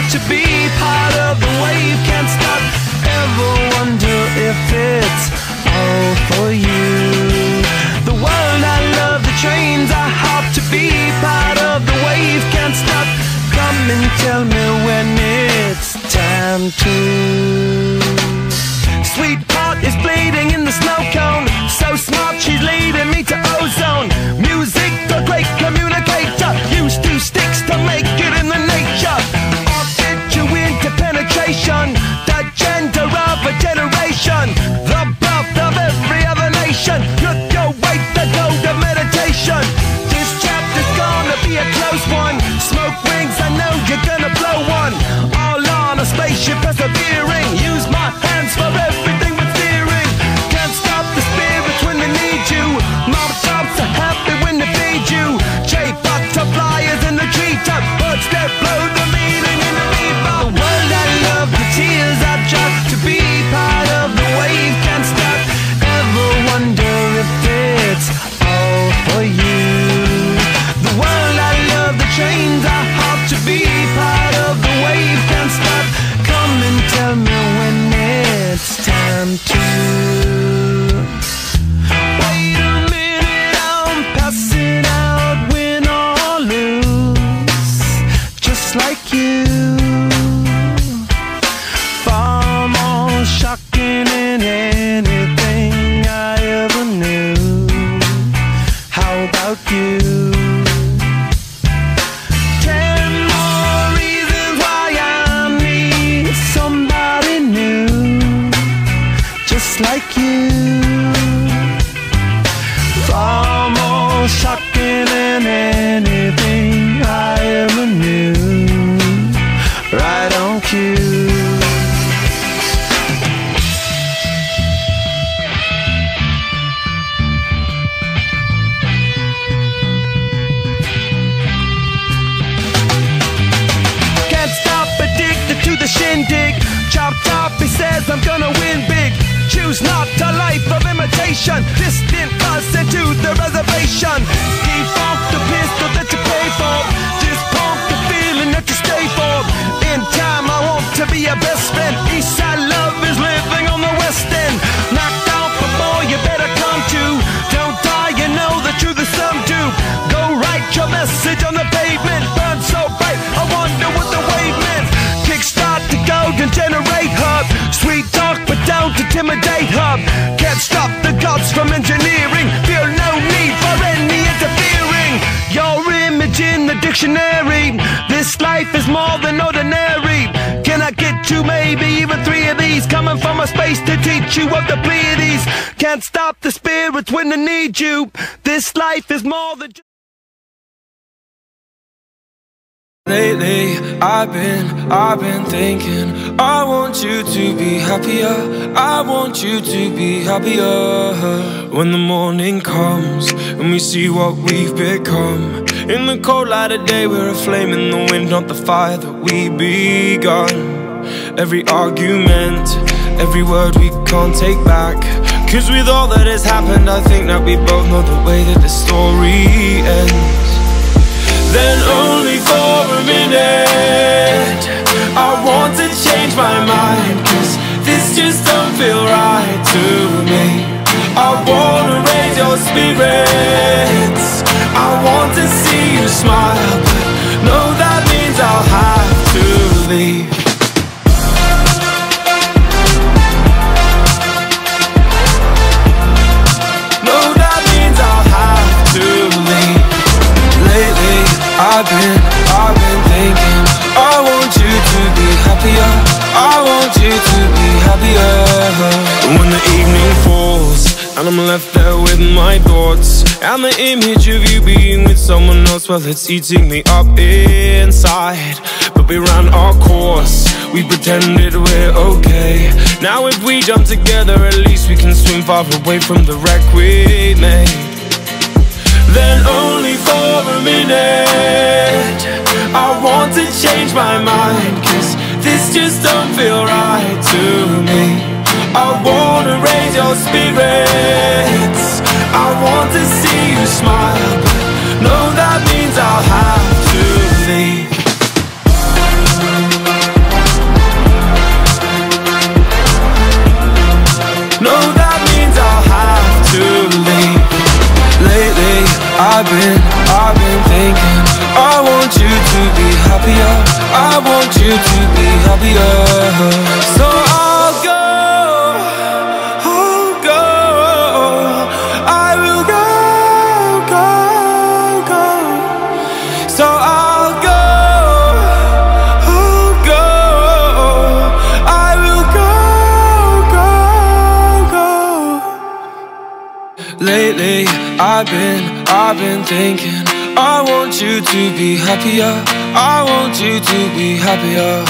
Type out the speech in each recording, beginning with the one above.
hard to be part of the wave. Can't stop, ever wonder if it's all for you. The world I love, the trains I hop to be part of the wave. Can't stop, come and tell me when it's time to. Sweetheart is bleeding in the snow cone. So smart, she's leading me to ozone. Music, a great communicator. Use two sticks to make it in the nature. I'll get you into penetration. The gender of a generation. The birth of every other nation. Look your way to go to meditation. This chapter's gonna be a close one. Smoke rings, I know you're gonna blow one. All on a spaceship persevering. Use my hands for everything but steering. Can't stop the spirits when they need you. Mom tops are happy when they feed you. Jay butterflies in the treetop. Birds that blow the meaning in the bebop. The world I love, the tears I drop to be part of the wave. Can't stop, ever wonder if it's all for you. The world I love, the trains I hop to be part of the wave. Can't stop, come and tell me when it's time to. Wait a minute, I'm passing out, win or lose, just like you. Far more shocking than anything I ever knew. How about you? 10 more reasons why I need somebody new, just like you. Far more shocking than anything I ever knew. Right on cue. Can't stop, addicted to the shindig. Chop top, he says I'm gonna win big. Choose not a life of imitation. Distant us into the reservation. Default the pistol that you pay for. Just pump the feeling that you stay for. In time I want to be your best friend. Eastside love is living on the west end. Knocked out before you better come to. Don't die, you know the truth is some do. Go write your message on the pavement. Burn so bright, I wonder what the wave meant. Kickstart the golden generate hub. Sweet talk but don't intimidate hub. Can't stop the gods from engineering. Feel no need for any interfering. Your image in the dictionary. This life is more than ordinary. Can I get you maybe even 3 of these? Coming from a space to teach you of the Pleiades. Can't stop the spirits when they need you. This life is more than just. Lately, I've been thinking, I want you to be happier. I want you to be happier. When the morning comes and we see what we've become. In the cold light of day, we're a flame in the wind, not the fire that we begun. Every argument, every word we can't take back. 'Cause with all that has happened, I think that we both know the way that the story ends. Then only for a minute I want to change my mind, 'cause this just don't feel right to me. I wanna raise your spirits, I want to see you smile, but no, that means I'll have to leave. No, that means I'll have to leave. Lately, I've been thinking, I want you to be happier. I want you to be happier. When the evening falls and I'm left there with my thoughts, and the image of you being with someone else, well, it's eating me up inside. But we ran our course, we pretended we're okay. Now if we jump together, at least we can swim far away from the wreck we made. Then only for a minute I want to change my mind, 'cause this just don't feel right to me. I wanna raise your spirits, I want to see you smile, but no, that means I'll have to leave. you to be happier. So I'll go, I will go, go. So I'll go, I will go. Lately I've been thinking, I want you to be happier, I want you to be happier.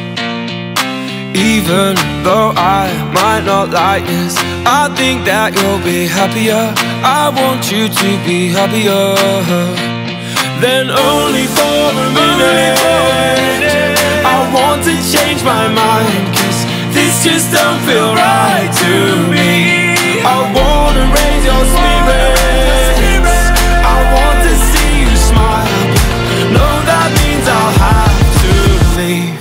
Even though I might not like this, I think that you'll be happier. I want you to be happier. Then only for a minute, I want to change my mind, 'cause this just don't feel right to me. I wanna raise your spirits, I want to see you smile. No, that means I'll have to leave.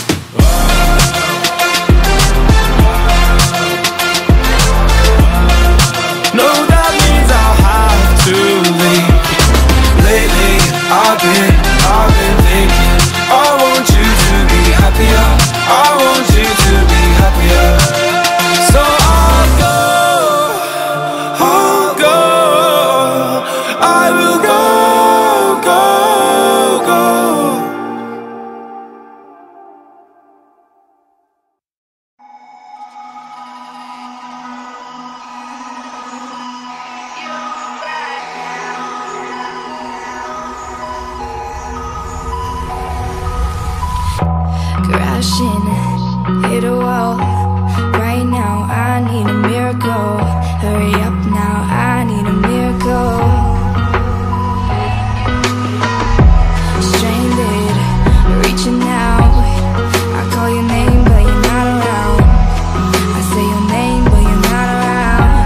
No, that means I'll have to leave. Lately I've been thinking, I want you to be happier, I want you to be happier. So I'll go, I will go. Crashing, hit a wall. Right now I need a miracle. Hurry up now, I need a miracle. Stranded, reaching out. I call your name but you're not around. I say your name but you're not around.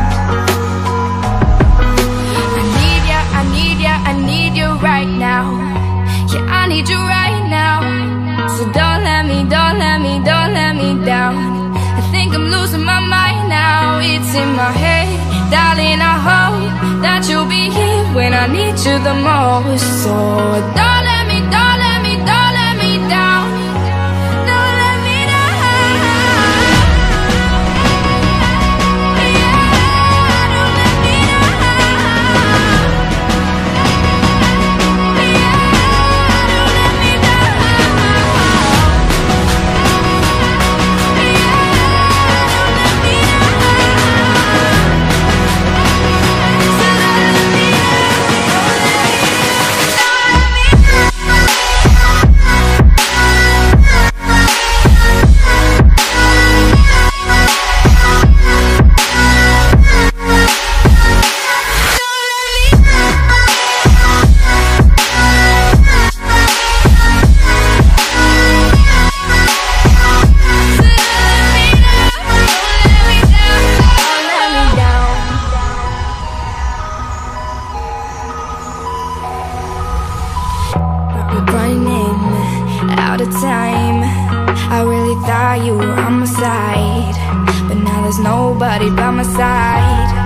I need ya, I need ya, I need you right now. Yeah, I need you right now. So don't let me down. I think I'm losing my mind now. It's in my head, darling, I hope that you'll be here when I need you the most. So don't let me down. Don't let me down. Yeah, don't let me down. Running out of time. I really thought you were on my side, but now there's nobody by my side.